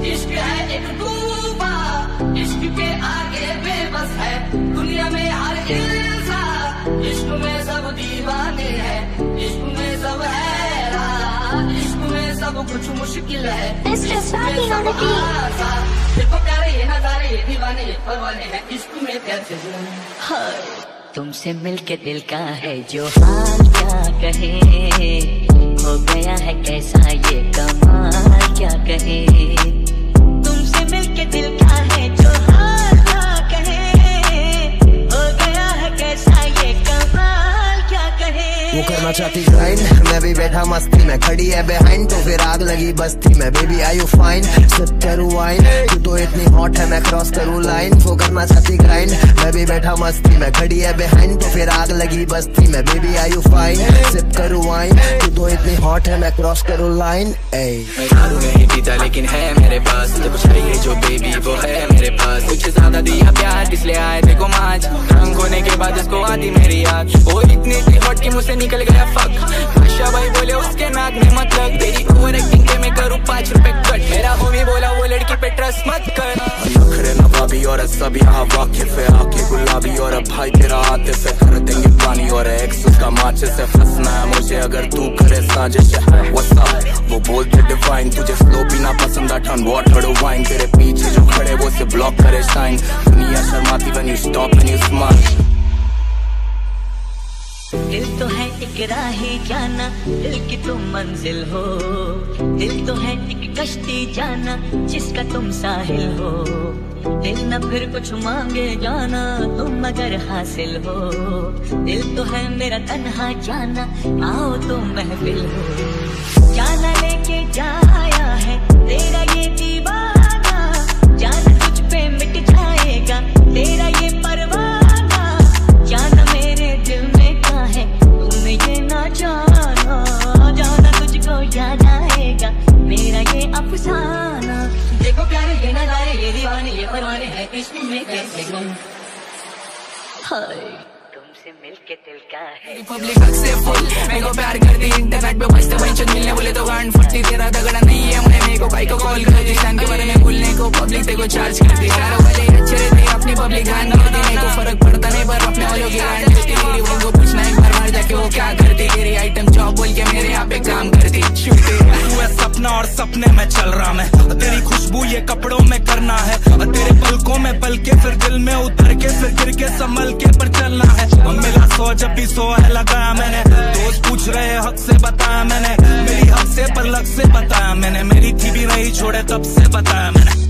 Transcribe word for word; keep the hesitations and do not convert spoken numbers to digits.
इश्क है एक तूफा, इश्क के आगे बेबस है दुनिया में हर इंसान। इश्क में सब दीवाने हैं, इश्क में सब हैरान, इश्क में सब कुछ मुश्किल है, इश्क में सब आसान। देखो प्यारे ये नजारे, ये दीवाने ये परवाने हैं, इश्क में प्यार से हाय। तुमसे मिलके दिल का है जो हाल क्या कहे, हो गया है कैसा ये कमाल क्या कहे। तुमसे मिलके दिल का है जो हाल क्या कहे, हो गया है कैसा ये कमाल क्या कहे। वो करना चाहती ग्राइंड, मैं भी बैठा मस्ती में, खड़ी है बिहाइंड तो फिर आग लगी बस्ती में। Baby are you fine, sip करूँ वाइन, तू तो इतनी हॉट है मैं क्रॉस करूँ लाइन। वो करना चाहती ग्राइंड, मैं भी बैठा मस्ती में, खड़ी है बिहाइंड तो फिर आग लगी बस्ती में। Baby are you fine, sip करूँ वाइन, तू तो इतनी हॉट है मैं क्रॉस करूँ लाइन। मैं दारू नहीं पीता लेकिन है मेरे पास जो कुछ चाहिए जो बेबी वो है मेरे पास। कुछ ज्यादा दिया प्यार इसलिए आए देखो माज, रंग होने के बाद इसको आती मेरी याद। वो इतनी इतनी हॉट की मुझसे निकल गया फक, आशा भाई बोले उसके नाक में मत लग। तेरी ओवर एक्टिंग के मैं करूँ पाँच रुपए कट, मेरा होमी बोला वो लड़की पे ट्रस्ट मत कर। नखरे नवाबी और सब यहाँ वाकिफ है, आके गुलाबी और भाई तेरा आते से कर देंगे पानी और एक्स उसका माचे से फंसना है मुझे अगर तू करे साजिश है। What's up? वो बोलते डिवाइन, तुझे स्लो पीना पसंद है टर्न वाटर वाइन। तेरे पीछे जो खड़े वो से ब्लॉक करे शाइन, दुनिया शर्माती when you stop when you smile। दिल तो है एक राही जाना, दिल की तुम मंजिल हो। दिल तो है एक कश्ती जाना, जिसका तुम साहिल हो। दिल न फिर कुछ मांगे जाना, तुम अगर हासिल हो। दिल तो है मेरा तन्हा जाना, आओ तुम महफिल हो। जाना लेके जाया है तेरा ये दीवाना, जाना तुझ पे मिट जाएगा तेरा ये परवाना। जाना मेरे दिल में क्या है तुमने ये ना जाना, जाना तुझको याद आएगा मेरा ये अफसाना। देखो प्यारे ये नजारे, ये दीवाने ये परवाने हैं, इश्क में कैसे गुम हाय। तुमसे मिलके दिल का है पब्लिक हक से फुल, मेरे को प्यार करती इंटरनेट पे बजते वही चल मिलने बोले तो गांड फटती। तेरा दगड़ा नहीं है मुझे, मेरे को भाई को कॉल करती शान के बारे में भूलने को पब्लिक तेरे को चार्ज करती। यारों वाले अच्छे रहते अपनी पब्लिक ध्यान नहीं देने को फर्क पड़ता नहीं, पर अपने वालों की गांड मिलती। मेरी उनको पूछना एक बार बाहर जाके वो क्या करती, तेरी आइटम जॉब बोल के मेरे यहाँ पे काम करती। तू है सपना और सपने में चल रहा मैं, तेरी खुशबू ये कपड़ों में करना है। तेरे पलकों में पल के फिर दिल में उतर के फिर गिर के संभल के पर चलना है। मिला सौ जब भी सौ है लगाया मैंने, दोस्त पूछ रहे हक से बताया मैंने, मेरी हक से पर लग से बताया मैंने, मेरी थी भी नहीं छोड़े तब से बताया मैंने।